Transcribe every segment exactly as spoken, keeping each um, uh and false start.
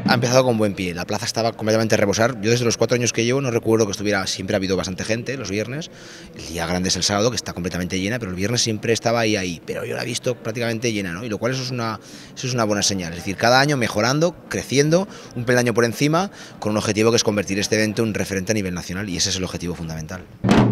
ha empezado con buen pie, la plaza estaba completamente a rebosar. Yo desde los cuatro años que llevo no recuerdo que estuviera, siempre ha habido bastante gente los viernes. El día grande es el sábado, que está completamente llena, pero el viernes siempre estaba ahí, ahí. Pero yo la he visto prácticamente llena, ¿no? Y lo cual eso es una, eso es una buena señal. Es decir, cada año mejorando, creciendo, un peldaño por encima, con un objetivo que es convertir este evento en un referente a nivel nacional, y ese es el objetivo fundamental.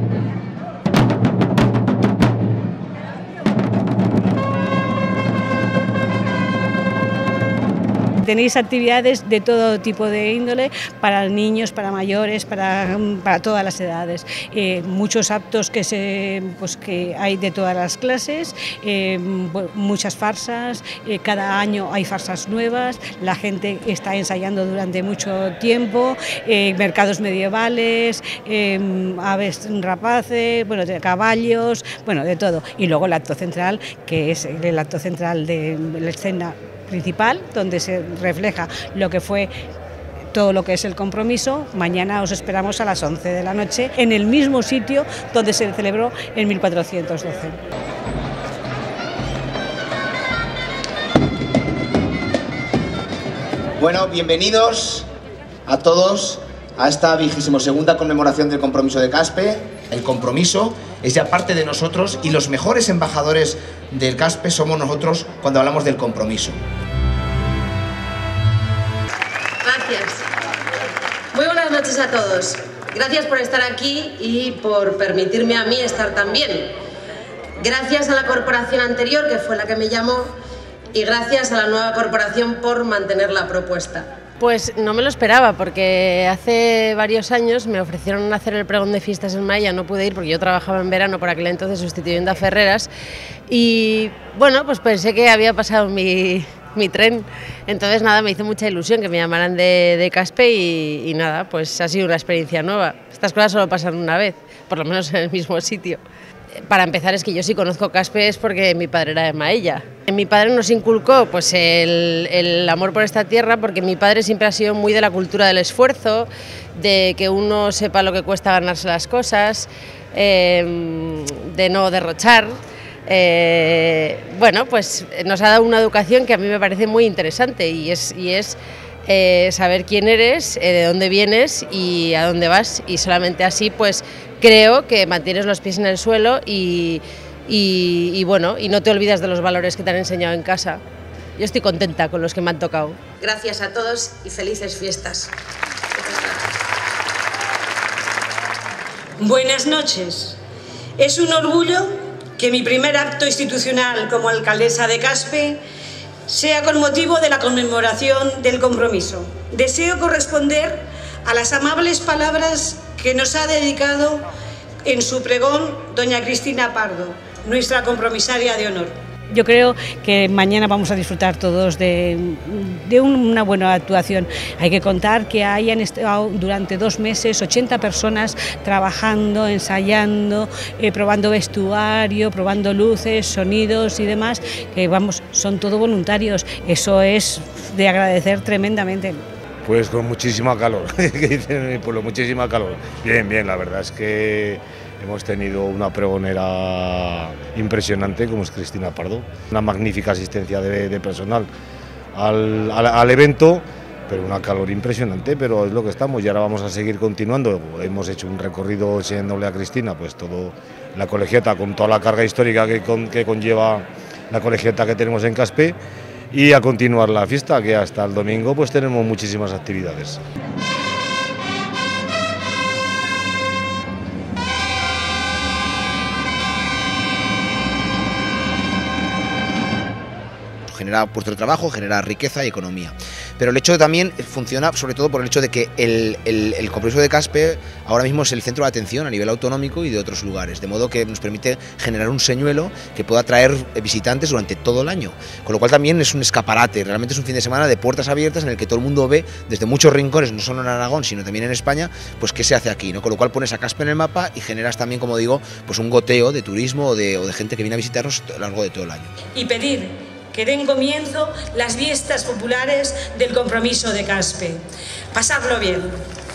Tenéis actividades de todo tipo de índole, para niños, para mayores, para, para todas las edades. Eh, muchos actos que, se, pues, que hay de todas las clases, eh, muchas farsas, eh, cada año hay farsas nuevas, la gente está ensayando durante mucho tiempo, eh, mercados medievales, eh, aves rapaces, bueno, de caballos, bueno, de todo. Y luego el acto central, que es el acto central de la escena principal, donde se refleja lo que fue todo lo que es el compromiso. Mañana os esperamos a las once de la noche en el mismo sitio donde se celebró en mil cuatrocientos doce. Bueno, bienvenidos a todos a esta vigésimo segunda conmemoración del compromiso de Caspe. El compromiso es ya parte de nosotros y los mejores embajadores del Caspe somos nosotros cuando hablamos del compromiso. Gracias. Muy buenas noches a todos. Gracias por estar aquí y por permitirme a mí estar también. Gracias a la corporación anterior, que fue la que me llamó, y gracias a la nueva corporación por mantener la propuesta. Pues no me lo esperaba, porque hace varios años me ofrecieron hacer el pregón de fiestas en Maella, no pude ir porque yo trabajaba en verano por aquel entonces sustituyendo a Ferreras, y bueno, pues pensé que había pasado mi, mi tren, entonces nada, me hizo mucha ilusión que me llamaran de, de Caspe y, y nada, pues ha sido una experiencia nueva. Estas cosas solo pasan una vez, por lo menos en el mismo sitio. Para empezar, es que yo sí conozco Caspe es porque mi padre era de Maella. Mi padre nos inculcó pues, el, el amor por esta tierra, porque mi padre siempre ha sido muy de la cultura del esfuerzo, de que uno sepa lo que cuesta ganarse las cosas, eh, de no derrochar. Eh, bueno, pues nos ha dado una educación que a mí me parece muy interesante y es, y es eh, saber quién eres, eh, de dónde vienes y a dónde vas, y solamente así pues creo que mantienes los pies en el suelo y, y, y bueno, y no te olvidas de los valores que te han enseñado en casa. Yo estoy contenta con los que me han tocado. Gracias a todos y felices fiestas. Buenas noches. Es un orgullo que mi primer acto institucional como alcaldesa de Caspe sea con motivo de la conmemoración del compromiso. Deseo corresponder a las amables palabras que nos ha dedicado en su pregón doña Cristina Pardo, nuestra compromisaria de honor. Yo creo que mañana vamos a disfrutar todos de, de una buena actuación. Hay que contar que hayan estado durante dos meses ochenta personas trabajando, ensayando, eh, probando vestuario, probando luces, sonidos y demás, que vamos, son todos voluntarios. Eso es de agradecer tremendamente. Pues con muchísima calor, que dicen en mi pueblo, muchísima calor. Bien, bien, la verdad es que hemos tenido una pregonera impresionante como es Cristina Pardo, una magnífica asistencia de, de personal al, al, al evento, pero una calor impresionante, pero es lo que estamos y ahora vamos a seguir continuando. Hemos hecho un recorrido enseñándole a Cristina pues todo la colegiata con toda la carga histórica que, con, que conlleva la colegiata que tenemos en Caspe, y a continuar la fiesta, que hasta el domingo pues tenemos muchísimas actividades. Genera puestos de trabajo, genera riqueza y economía. Pero el hecho también funciona sobre todo por el hecho de que el, el, el compromiso de Caspe ahora mismo es el centro de atención a nivel autonómico y de otros lugares, de modo que nos permite generar un señuelo que pueda atraer visitantes durante todo el año, con lo cual también es un escaparate, realmente es un fin de semana de puertas abiertas en el que todo el mundo ve desde muchos rincones, no solo en Aragón, sino también en España, pues qué se hace aquí, ¿no? Con lo cual pones a Caspe en el mapa y generas también, como digo, pues un goteo de turismo o de, o de gente que viene a visitarnos a lo largo de todo el año. Y pedir que den comienzo las fiestas populares del compromiso de Caspe. Pasadlo bien.